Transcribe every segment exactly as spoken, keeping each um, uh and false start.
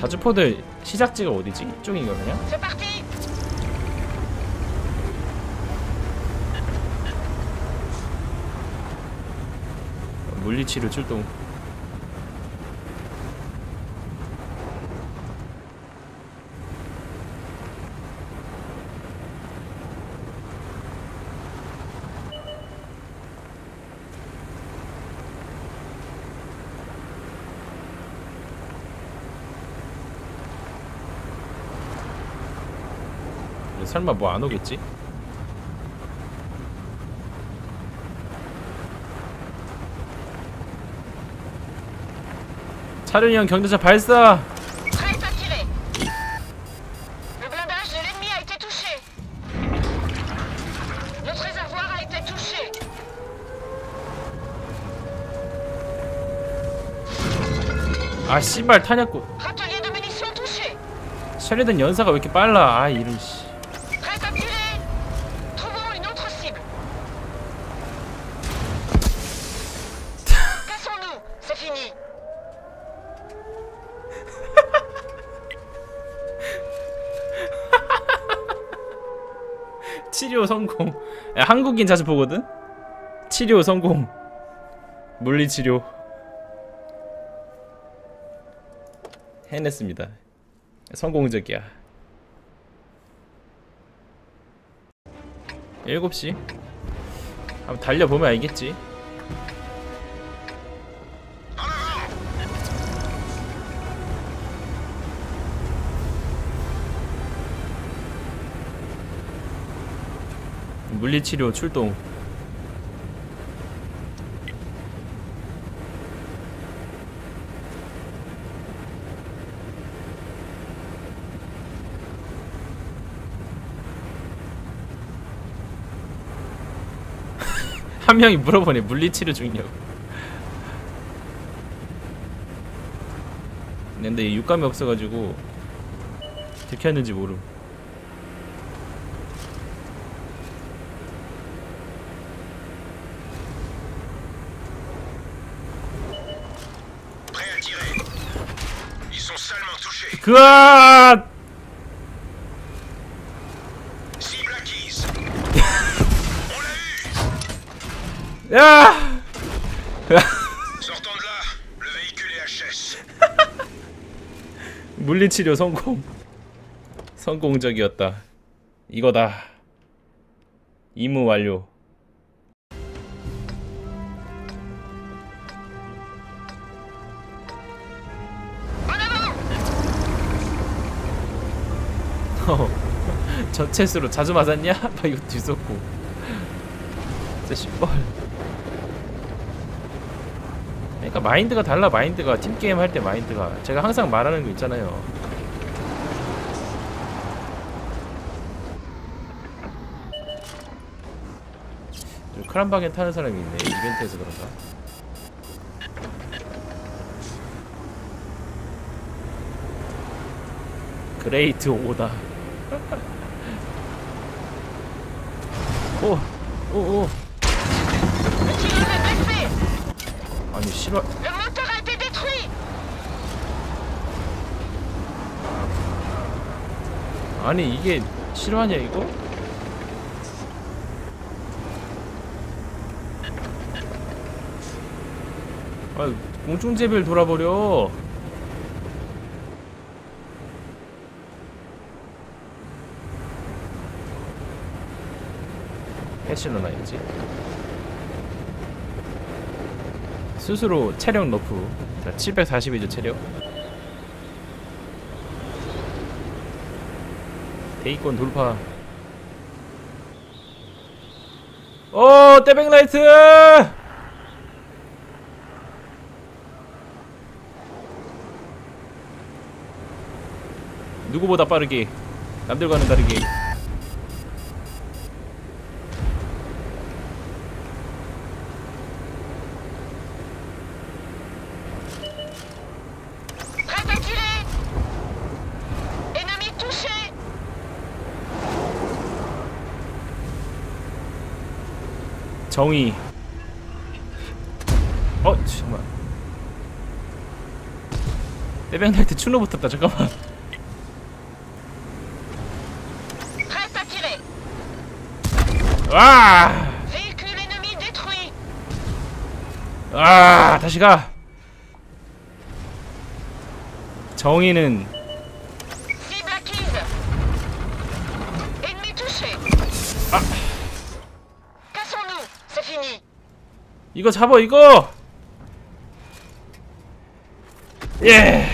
자주포들 시작지가 어디지? 이쪽인가 그냥? 물리치료 출동. 설마 뭐 안 오겠지? 차륜이 형 경대차 발사! 아 씨발 탄약고. 쉐리든 연사가 왜 이렇게 빨라? 아 이런 씨. 치료 성공. 야, 한국인 자주 보거든? 치료 성공. 물리치료 해냈습니다. 성공적이야. 일곱 시 한번 달려보면 알겠지. 물리치료 출동. 한 명이 물어보네. 물리치료 중이냐고. 근데 육감이 없어가지고 들켰는지 모름. 그아! 야! 물리치료 성공. 성공적이었다. 이거다. 임무 완료. 어, 전체수로 자주 맞았냐? 막 이거 뒤섞고. 진짜 씨발. 그러니까 마인드가 달라. 마인드가 팀게임 할 때 마인드가. 제가 항상 말하는 거 있잖아요. 크란바겐 타는 사람이 있네. 이벤트에서 그런가? 그레이트 오다. 오! 오! 오! 아니 싫어. 아니 이게 실화냐 이거? 아 공중제비를 돌아버려. 패시로 나야지. 스스로 체력 너프. 자, 칠백사십이죠 체력. 대기권 돌파. 오, 떼백라이트! 누구보다 빠르게, 남들과는 다르게. 정의. 어, 정말. 에백나이트 추노 붙었다. 잠깐만. Reste à tirer. 와! Véhicule ennemi détruit. 아, 다시 가. 정의는 Cible acquise. Ennemi touché. 아, Cassons-nous. C'est fini. 이거 잡아 이거. 예.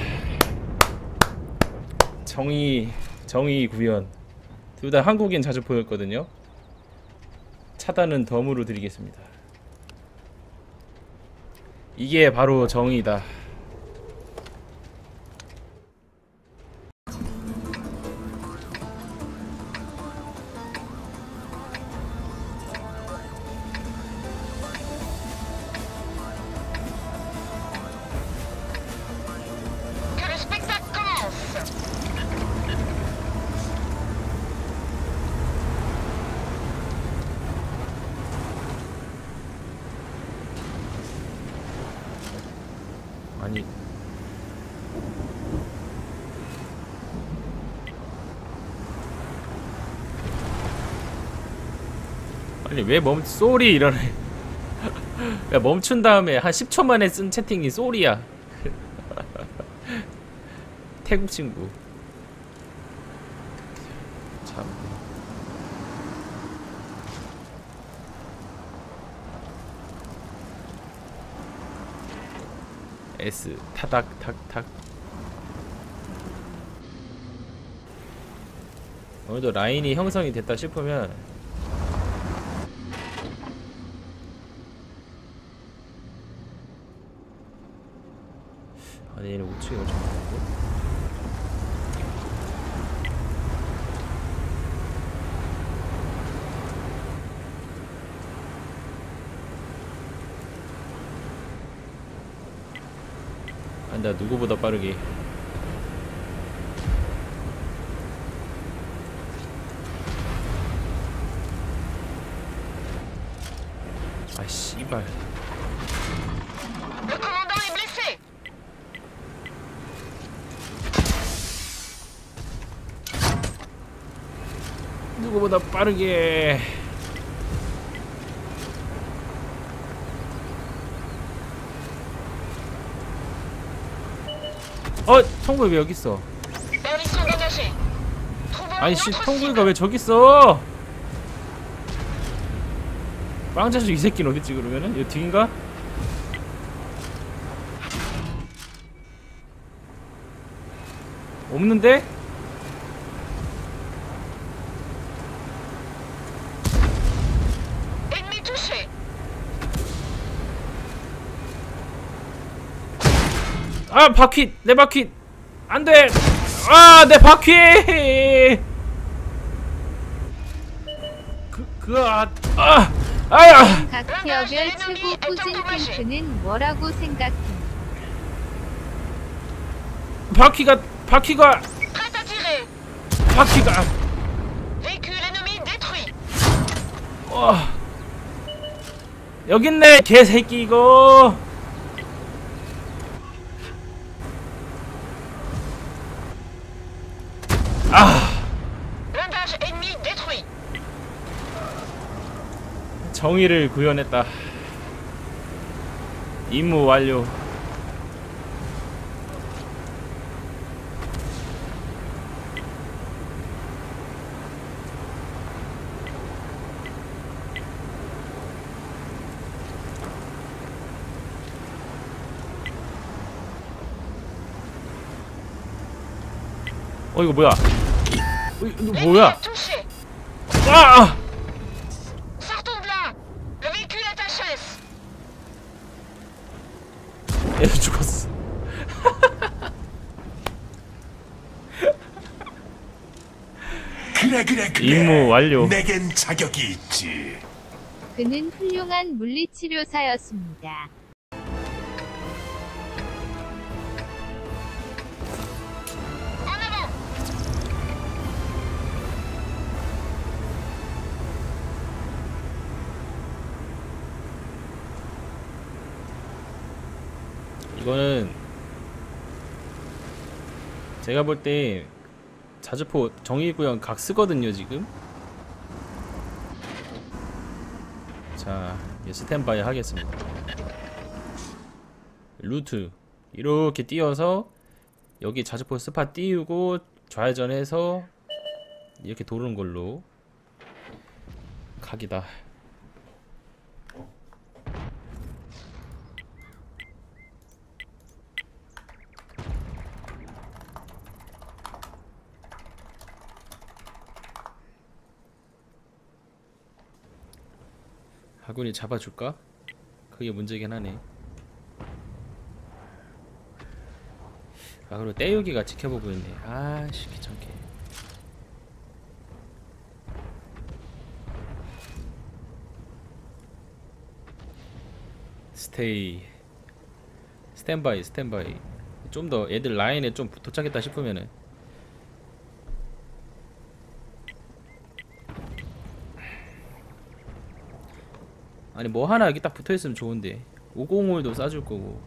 정의 정의 구현. 둘 다 한국인 자주포였거든요. 차단은 덤으로 드리겠습니다. 이게 바로 정의다. Que le spectacle commence. 아니. 아니 왜 멈 쏘리 이러네. 야, 멈춘 다음에 한 십 초 만에 쓴 채팅이 쏘리야. 태국 친구. 참. S 타닥 탁탁. 오늘도 라인이 형성이 됐다 싶으면 아니 얘는 우측에 엄청 많은데? 아니 나 누구보다 빠르게. 아 씨발. Le commandant est blessé. 누구보다 빠르게. 어, 통구이 왜 여기 있어? Permission d'engager. Trouvons 아니 une 씨, autre 통구이가 cible. 왜 저기 있어? 빵자식 이 새끼는 어딨지 그러면은? 이 뒤인가? 없는데? Ennemi touché. 아 바퀴! 내 바퀴! 안돼! 아 내 바퀴! 그, 그, 아, 아! 아야! 각 티어별 최고 포진 탱크는 뭐라고 생각해? 바퀴가, 바퀴가, Prête à tirer. 바퀴가, Véhicule ennemi détruit. 어. 여깄네, 개새끼 이거! 아! Blindage ennemi détruit. 정의를 구현했다. 임무 완료. 어 이거 뭐야? 어, 이거 L'ennemi 뭐야? est touché. 아! Sortons de là. Le véhicule est H S. 얘도 죽었어. 그래 그래 그래. 임무 완료. 내겐 자격이 있지. 그는 훌륭한 물리치료사였습니다. En avant. 이거는 제가 볼 때 자주포 정의구현 각 쓰거든요 지금. 자 이제 스탠바이 하겠습니다. 루트 이렇게 띄어서 여기 자주포 스팟 띄우고 좌회전해서 이렇게 도는 걸로 각이다. 아군이 잡아줄까? 그게 문제긴 하네. 아 그리고 떼우기가 지켜보고 있네. 아씨 귀찮게. 스테이 스탠바이 스탠바이. 좀 더 애들 라인에 좀 도착했다 싶으면은 아니 뭐 하나 여기 딱 붙어있으면 좋은데 오공홀도 쏴줄 거고.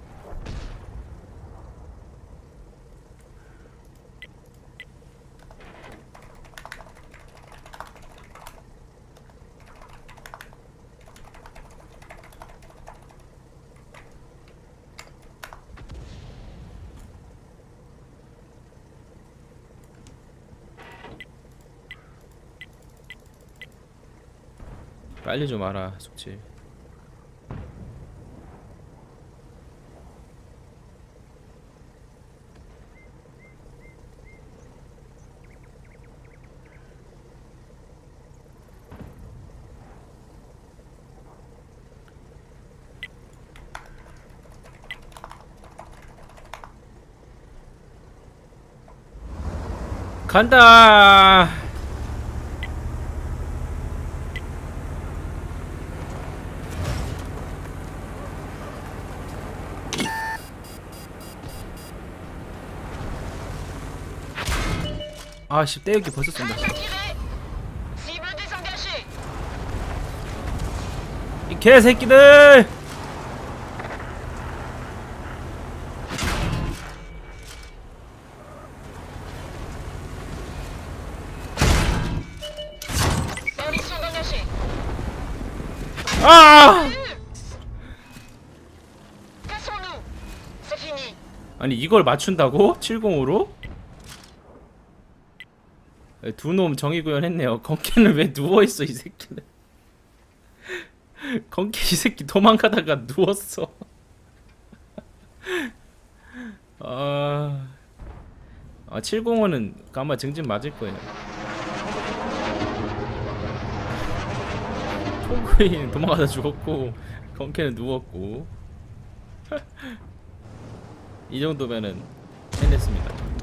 빨리 좀 와라 숙질. 간다. 아씨 떼우기 벌써 쏜다. Cible désengagée. 이 개새끼들. Permission d'engager. 아! Cassons-nous. C'est fini. 아니 이걸 맞춘다고? 칠십오로? 두 놈 정의구현 했네요. 건캐는 왜 누워있어 이 새끼는. 건캐 이 새끼 도망가다가 누웠어. 아... 아 칠십오는 아마 증진 맞을 거예요. 포그인 도망가다 죽었고 건캐는 누웠고 이 정도면은 해냈습니다.